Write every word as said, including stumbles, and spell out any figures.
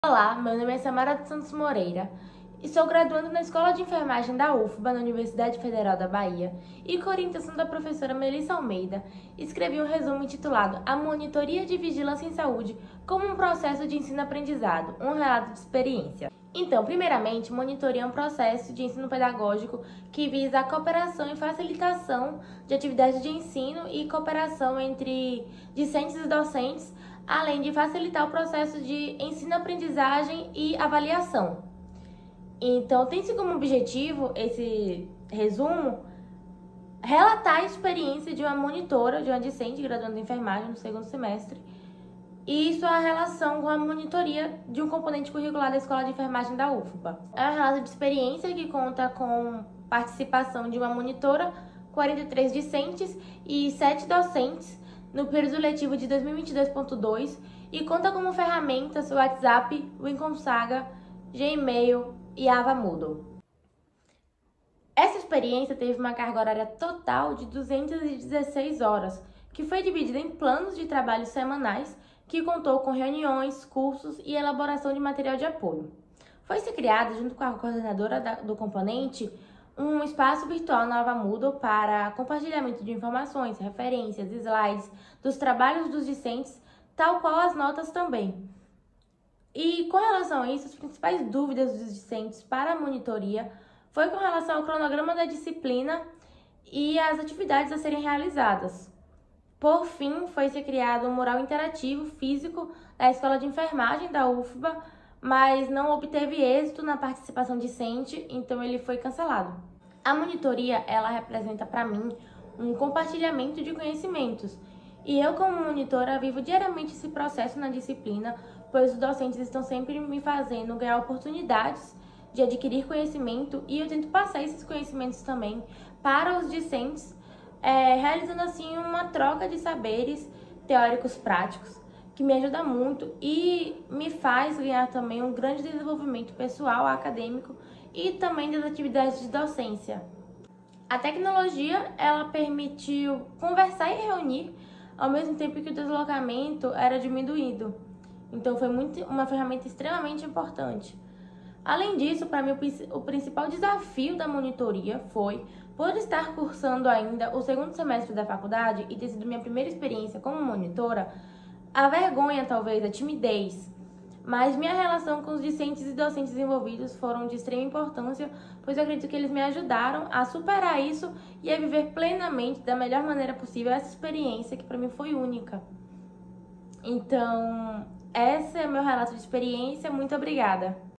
Olá, meu nome é Samara dos Santos Moreira e sou graduando na Escola de Enfermagem da U F B A, na Universidade Federal da Bahia, e com orientação da professora Melissa Almeida, escrevi um resumo intitulado A Monitoria de Vigilância em Saúde como um processo de ensino-aprendizado, um relato de experiência. Então, primeiramente, monitoria é um processo de ensino pedagógico que visa a cooperação e facilitação de atividades de ensino e cooperação entre discentes e docentes, além de facilitar o processo de ensino-aprendizagem e avaliação. Então, tem-se como objetivo esse resumo relatar a experiência de uma monitora, de uma discente graduando em enfermagem no segundo semestre, e sua relação com a monitoria de um componente curricular da Escola de Enfermagem da U F B A. É um relato de experiência que conta com participação de uma monitora, quarenta e três discentes e sete docentes no período letivo de dois mil e vinte e dois ponto dois e conta como ferramentas o WhatsApp, o Inconsaga, Gmail e Ava Moodle. Essa experiência teve uma carga horária total de duzentas e dezesseis horas, que foi dividida em planos de trabalho semanais, que contou com reuniões, cursos e elaboração de material de apoio. Foi-se criado, junto com a coordenadora do componente, um espaço virtual na Ava Moodle para compartilhamento de informações, referências, slides dos trabalhos dos discentes, tal qual as notas também. E com relação a isso, as principais dúvidas dos discentes para a monitoria foi com relação ao cronograma da disciplina e as atividades a serem realizadas. Por fim, foi-se criado um mural interativo físico da Escola de Enfermagem da U F B A, mas não obteve êxito na participação discente, então ele foi cancelado. A monitoria, ela representa para mim um compartilhamento de conhecimentos, e eu, como monitora, vivo diariamente esse processo na disciplina, pois os docentes estão sempre me fazendo ganhar oportunidades de adquirir conhecimento, e eu tento passar esses conhecimentos também para os discentes, é, realizando assim uma troca de saberes teóricos práticos, que me ajuda muito e me faz ganhar também um grande desenvolvimento pessoal, acadêmico e também das atividades de docência. A tecnologia, ela permitiu conversar e reunir ao mesmo tempo que o deslocamento era diminuído. Então foi muito, uma ferramenta extremamente importante. Além disso, para mim, o principal desafio da monitoria foi, por estar cursando ainda o segundo semestre da faculdade e ter sido minha primeira experiência como monitora, a vergonha, talvez, a timidez. Mas minha relação com os discentes e docentes envolvidos foram de extrema importância, pois eu acredito que eles me ajudaram a superar isso e a viver plenamente, da melhor maneira possível, essa experiência que para mim foi única. Então, esse é meu relato de experiência. Muito obrigada!